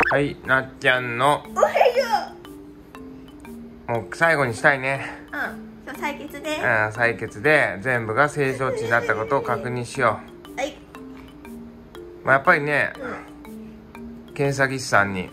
はい、なっちゃんのおはよもう最後にしたいね。 う。今日採血で。 採血で全部が正常値になったことを確認しよはい。 う。やっぱりね、検査技師さんにい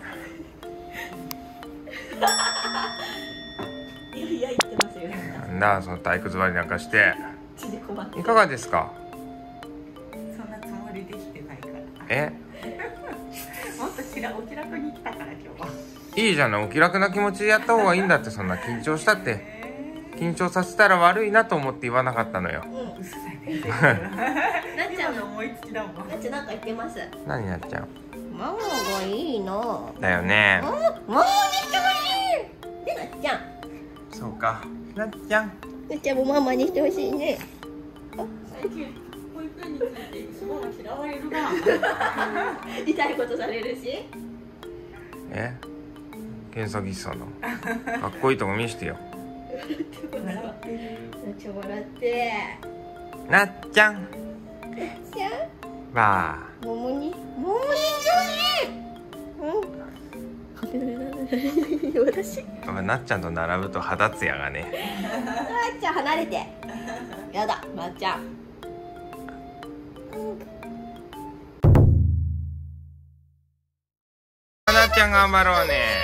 や言ってますよ。 なんだその体育座りなんかして縮こまって。 いかがですか？ そんなつもりできてないから。 え、 もっとお気楽に来たから今日は。 いいじゃない、お気楽な気持ちでやった方がいいんだって。そんな緊張したって緊張させたら悪いなと思って言わなかったのよ。 うん。 嘘だね。 なっちゃんの思いつきだもん。 なっちゃんなんか言ってます。 何なっちゃんママがいいの。 だよね。 ママにしてほしい。でなっちゃん。 そうか、なっちゃんなっちゃんもママにしてほしいね。 最近保育園についてすごい嫌われるな。 痛いことされるし。 検査技師さんのかっこいいとこ見してよ。 なっちゃん笑って。 なっちゃんなっちゃん。 ば桃にしてほしい。うん。私。 あ、なっちゃんと並ぶと肌ツヤがね。 なっちゃん離れて。やだ、なっちゃん。 なっちゃん頑張ろうね。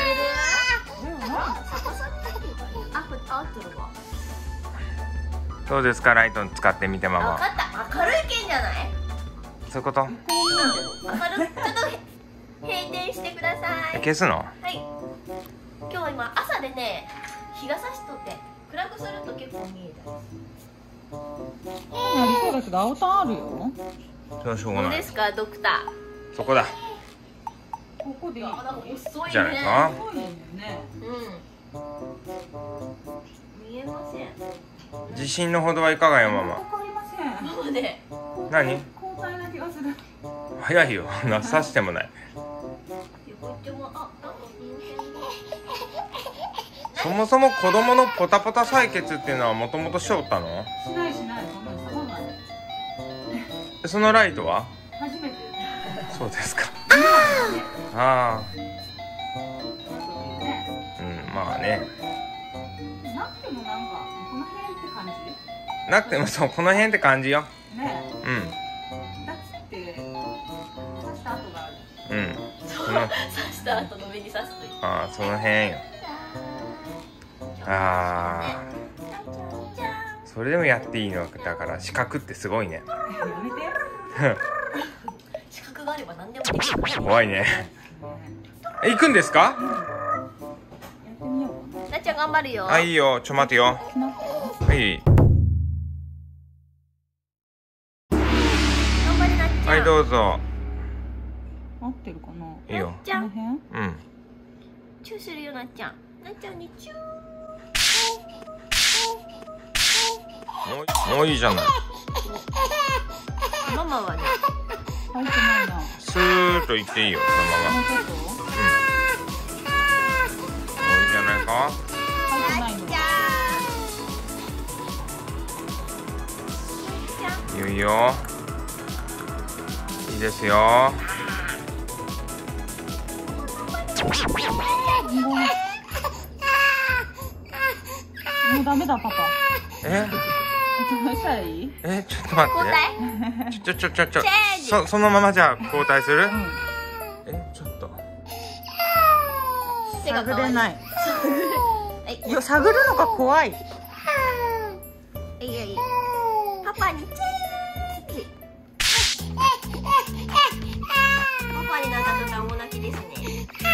どうですか、ライト使ってみてマ分かマ。 った、明るい剣じゃない。 そういうこと？ 明るちょっと閉店してください。 消すの？ はい。今日は今朝でね、日が差しとって暗くすると結構見えた。 ありそうだけど青タンあるよ。 それはしょうがない。 どうですか、ドクター。 そこだ。 ここでいい。 なんか遅いね。 じゃないか。 すごいね。 うん。見えません。 自信のほどはいかがよママ。 わかりません。 ママで。 何？ 交代な気がする。 早いよ。なさしてもない。 横行っても、なんかそもそも子供のポタポタ採血っていうのはもともとしよったの？ しないそんなに触んない。 そのライトは？ 初めて。 そうですか。ああ。まあね。 なくてもなんかこの辺って感じ？ なくてもそう、この辺って感じよ。 ね。 うん。 だって刺した跡がある。 うん。 刺した後の上に刺すといい。 ああ、その辺よ。ああ。それでもやっていいのだから視覚ってすごいね。 やめて。 資格があれば何でもできる。 怖いね。行くんですか？ やってみようかな。 なっちゃん頑張るよ。 あ、いいよ。ちょ待てよ。はい。 頑張れなっちゃん。 はい、どうぞ。 合ってるかな。 いいよ。 なっちゃん。 この辺？ うん。 チューするよなっちゃん。なっちゃんにチュー。 もういいじゃない。 ママはね。 入ってないな。 スーッと行っていいよ、そのまま。 もうちょっと？ もういいじゃないか。 入ってないの。 いいよ。いいですよ。 もうダメだパパ。どうしたらいい？ ちょっと待交って。 代。 ちょ。 チェンジ。 そのままじゃあ交代する？ うん。 ちょっと。 探れない。 はい。 いや探るのが怖い。 いいよいい。パパにチェンジ。パパになった途端お泣きですね。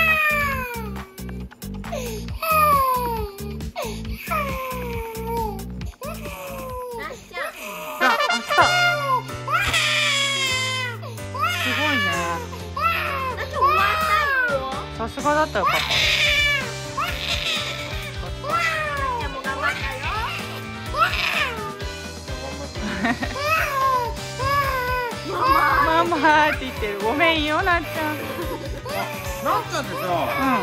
なっちゃん。 あ、来た。すごいね。 なっちゃん終わったよ。 さすがだったよパパ。 なっちゃんも頑張ったよ。 ママって言ってる。ごめんよなっちゃん。 なっちゃんってさ、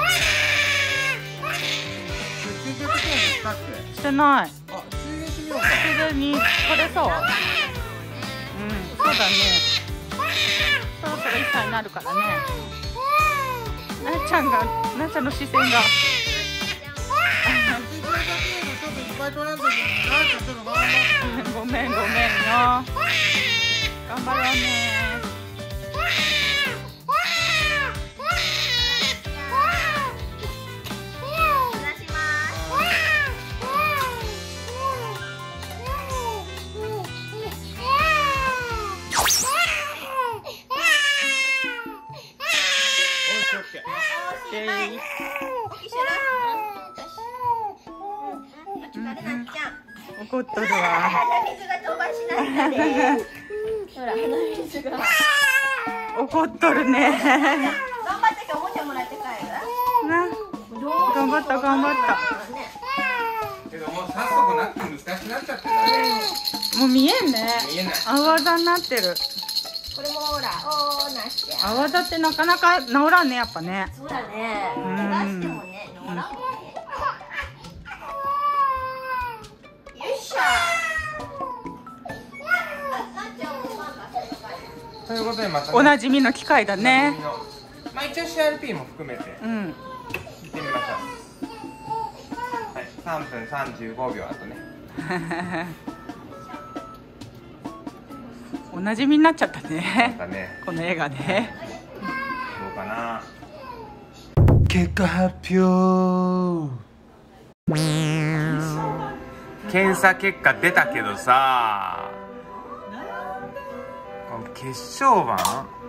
出勤的にしたっけ？ してない。 あ、水泳してみようか。 普通にこれそう。そうだね。そろそろ1歳になるからね。 なっちゃんが、なっちゃんの視線が。ごめんごめんよ。頑張ろうね。怒っとるわ。 鼻水が飛ばしないで。ほら鼻水が。 怒っとるね。 頑張ったかおもちゃもらって帰る。 な。頑張った頑張った。 けどもう早速なって難しくなっちゃってるね。 もう見えんね。 見えない。 泡ざになってる。 これもほら、おーなして。 泡ざってなかなか治らんね、やっぱね。 そうだね。出してもね、治らんもんね。よいしょ。 ということでまた、ね、 おなじみの機械だね。 まあ一応 CRP も含めてうん。 行ってみましょう。はい、3分35秒あとね。 おなじみになっちゃったなんね。 かね、 この絵がね。 どうかな。結果発表。検査結果出たけどさ、この血小板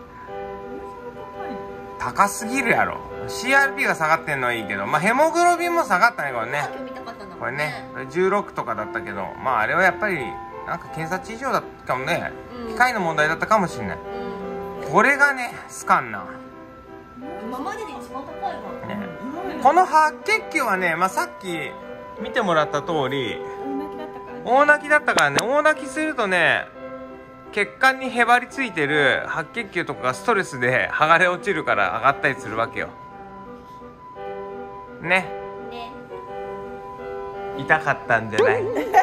高すぎるやろ。 CRP が下がってんのはいいけど、まあヘモグロビンも下がったねこれね。これね16とかだったけど、まああれはやっぱりなんか検査値異常だったかもね、機械の問題だったかもしれない。これがねスカンな今までで一番高いわね。 この白血球はね、まあ、さっき見てもらった通り大泣きだったからね。大泣きするとね血管にへばりついてる白血球とかがストレスで剥がれ落ちるから上がったりするわけよね。痛かったんじゃない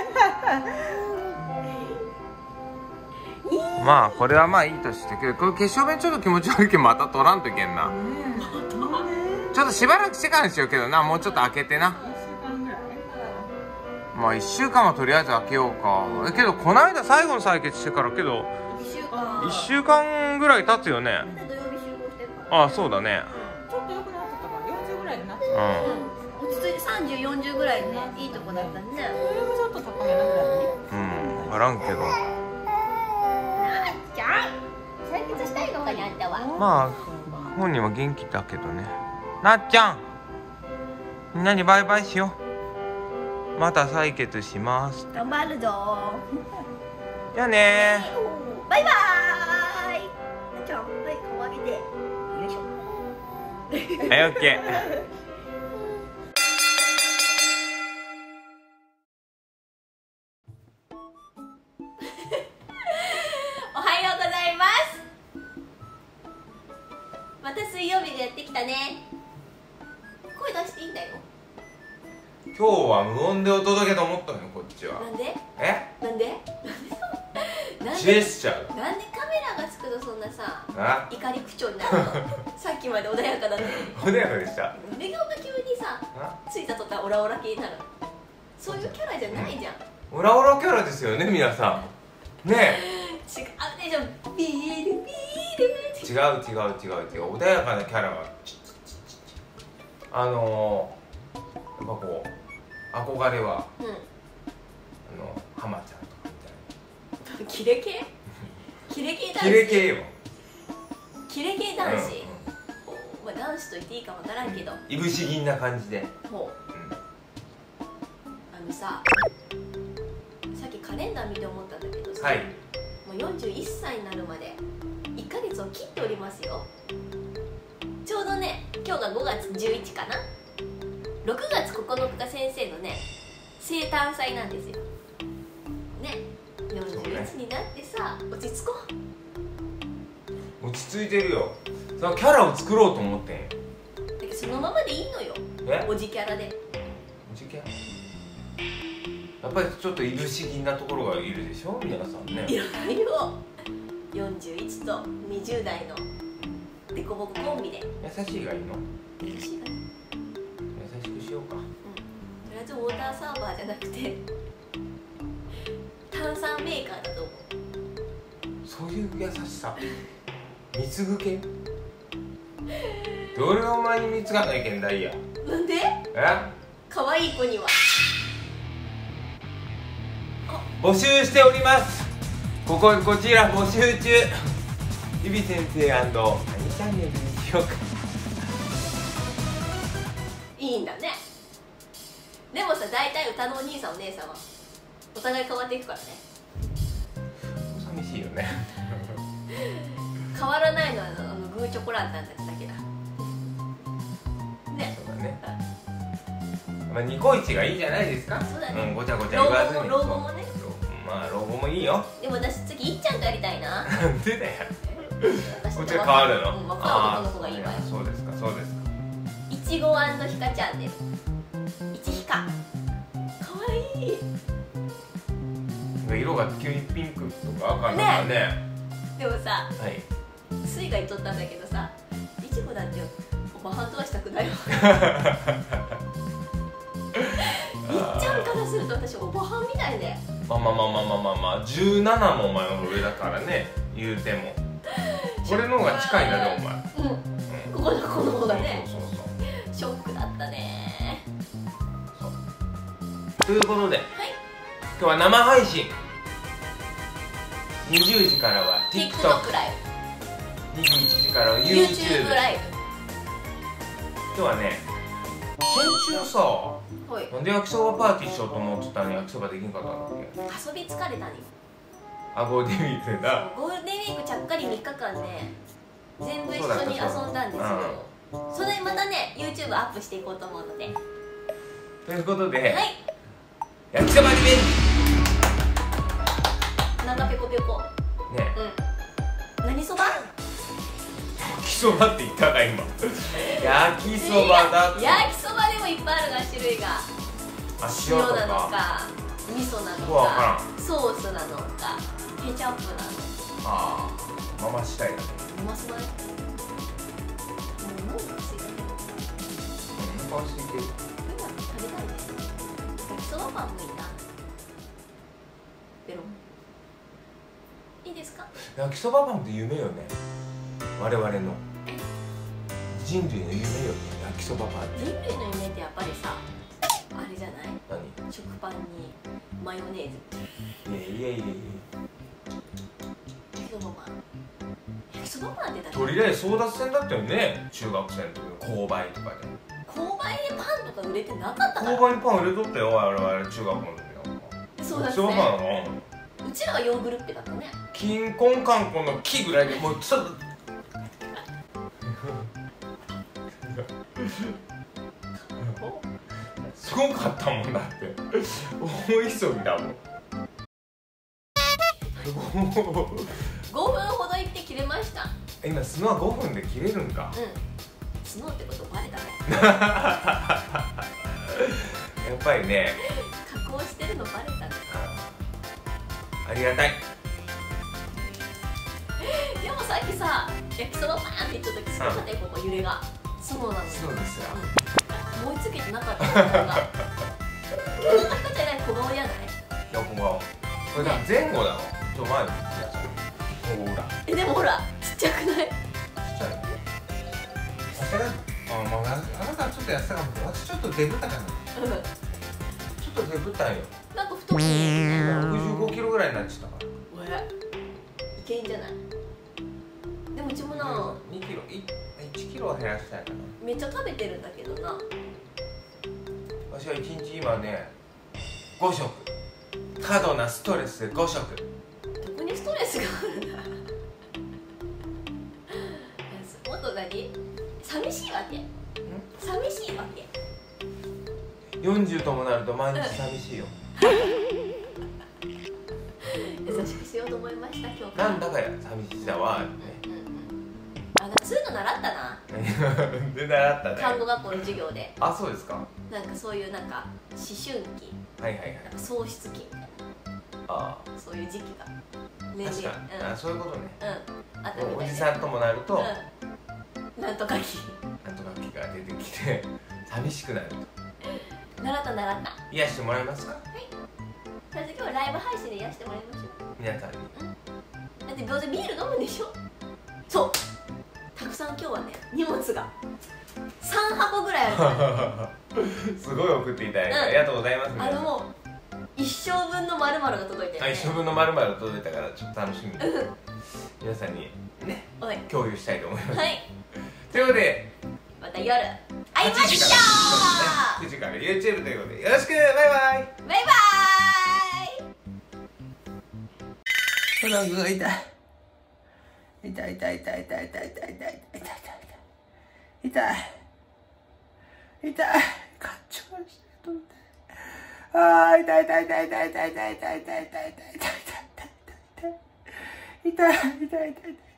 まあこれはまあいいとしてけど、これ血小便ちょっと気持ち悪いけどまた取らんといけんな。ちょっとしばらくしてからにしようけどな、もうちょっと開けてな。まあ1週間はとりあえず開けようか。けどこの間最後の採血してからけど1週間ぐらい経つよね。ああそうだね。 ちょっと良くなってたから40ぐらいになってた。 落ち着いて30、40ぐらいね、いいとこだったね。 それもちょっと高めなぐらい。 分からんけど。 なっちゃん採血したいのかにあんたは。 まあ本人は元気だけどね。なっちゃんみんなにバイバイしよう。また採血します。 頑張るぞ。 じゃあねバイバーイ。なっちゃん、はい、顔上げて。よいしょ。 はい、オッケー。 おはようございます。また水曜日がやってきたね。声出していいんだよ。 今日は無音でお届けと思ったのよこっちは。 なんで？ え？ なんで？ ジェスチャー。 なんでカメラがつくとそんなさあ？ 怒り口調になるの？さっきまで穏やかだったのに。 穏やかでした。 寝顔が急にさついた途端オラオラ系になる。そういうキャラじゃないじゃん。 オラオラキャラですよね皆さん。ねえ。 違うでしょ。ビールビール。 違う。穏やかなキャラがやっぱこう憧れは、浜ちゃんとかみたいな。 キレ系？キレ系男子。 キレ系よ。 キレ系男子。まあ男子と言っていいかわからんけど。 いぶし銀な感じで。 ほう。さっきカレンダー見て思ったんだけどさ、はい、もう41歳になるまで1ヶ月を切っておりますよ。ちょうどね今日が5月11かな、6月9日が先生のね生誕祭なんですよね。41になってさ落ち着こう。落ち着いてるよ。そのキャラを作ろうと思ってんよ。 だけどそのままでいいのよ。おじキャラで。 おじキャラやっぱりちょっといぶし銀なところがいるでしょ皆さんね。 いろいろ41と20代のデコボココンビで。 優しいがいいの？ 優しいかな。 優しくしようか。 とりあえずウォーターサーバーじゃなくて炭酸メーカーだと思う。 そういう優しさ。貢ぐ系。どれがお前に貢がないけんだいや。 なんで？可愛い子には募集しております。こちら募集中。ゆび先生何チャンネルにしようか。 いいんだね。でもさ、大体歌のお兄さんお姉さんはお互い変わっていくからね。 寂しいよね。 変わらないのはグーチョコランタンたちだけだね。 そうだね。まあニコイチがいいじゃないですか。 そうだね。 ごちゃごちゃ言わずに。 老後もね。 まあ老後もいいよ。 でも私次いっちゃんとやりたいな。 なんでだよ。こっちが変わるの？ 若い男の子がいいわよ。 そうですか、そうですか。 いちご&ひかチャンネル。いちひか。かわいい。 色が急にピンクとか赤なんだね。 でもさ、 はい。 スイが言っとったんだけどさ、いちごだっておばはんとはしたくないわ。いっちゃんからすると私おばはんみたいで。 まあ17もお前の上だからね、言うても。俺の方が近いんだね、お前。 ここの子の方がね。 そう。 ショックだったね。 ということで、今日は生配信。20時からは TikTok ライブ、21時からは YouTube ライブ。 今日はね、先週さ、なんで焼きそばパーティーしようと思ってたのに焼きそばできんかったんだっけ？ 遊び疲れたに。 ゴールデンウィークだ。 ゴールデンウィークちゃっかり3日間ね、全部一緒に遊んだんですよ。それまたね、YouTube アップしていこうと思うので。 ということで、焼きそばリベンジ。 なんかペコペコね。何そば？ 焼きそばって言ったか今。焼きそばだって。 焼きそばでもいっぱいあるが種類が。塩なのか味噌なのかソースなのかケチャップなのか。 ああ、ママしたいだね。 うますまい。もうついてる。 お腹空いてる。 食べたいね。焼きそばパンもいいな。ペロン。いいですか？ 焼きそばパンって夢よね。我々の人類の夢よね。焼きそばパン。 人類の夢ってやっぱりさ、あれじゃない？ 何？ 食パンにマヨネーズ。 いや。 焼きそばパン。焼きそばパンってだけ。 とりあえず争奪戦だったよね。中学生の時の購買とかで。 購買でパンとか売れてなかったから。 購買にパン売れとったよ。我々中学校の時は。 そうだね。うちらはヨーグルッペだったね。 金婚観光の木ぐらいでもうちょっとすごかったもんだって大急ぎだもん 5分ほど行って切れました。 今スノーは5分で切れるんか。 スノーってことバレたねやっぱりね加工してるのバレたね。 ありがたい。 でもさっきさ、焼きそばパーンって言った時すごかったよ、ここ揺れが。そうなの。 そうですよ。 思いつけてなかったのが。この人じゃない小顔じゃない？ 横顔。これだ前後だろ。ちょ前にほら。 でもほらちっちゃくない？ちっちゃい。 あなたちょっと痩せたかも。私ちょっとデブったかな。ちょっとデブったんよ。 なんか太く見えるね。 65キロぐらいになっちゃったから。 いけんじゃない？でもうちもな 2キロ1キロは減らしたいかな。 めっちゃ食べてるんだけどな。 私は1日今ね5食。過度なストレスで5食。 どこにストレスがあるんだもっと何？寂しいわけ？寂しいわけ 40ともなると毎日寂しいよ優しくしようと思いました今日。 なんだかや寂しさはね。 そういうの習ったなで習ったね。 看護学校の授業で。 あ、そうですか。 なんかそういうなんか思春期、喪失期みたいな、そういう時期が年齢、そういうことね。 あったみたいで。 おじさんともなるとなんとか期が出出てきて寂しくなると。 習った習った。 癒してもらえますか？はい。 とりあえず今日ライブ配信で癒してもらいましょう。 皆さんに。 だってどうせビール飲むんでしょ。そう。たくさん今日はね、荷物が3箱ぐらいある。 すごい送っていただいて、ありがとうございます。 もう一生分の丸々が届いてる、ね。 一生分の丸々届いたからちょっと楽しみに皆さんにね共有したいと思います。はい。ということでまた夜会いましょう。 9時から YouTube ということでよろしく。バイバイ。バイバイ。お腹が痛い。痛い痛い痛い痛い痛い痛い痛い痛い痛い痛い痛い。カッチョンしてと思って。ああ、痛い痛い痛い痛い痛い痛い痛い痛い痛い痛い痛い痛い痛い痛い痛い痛い痛い痛い痛い。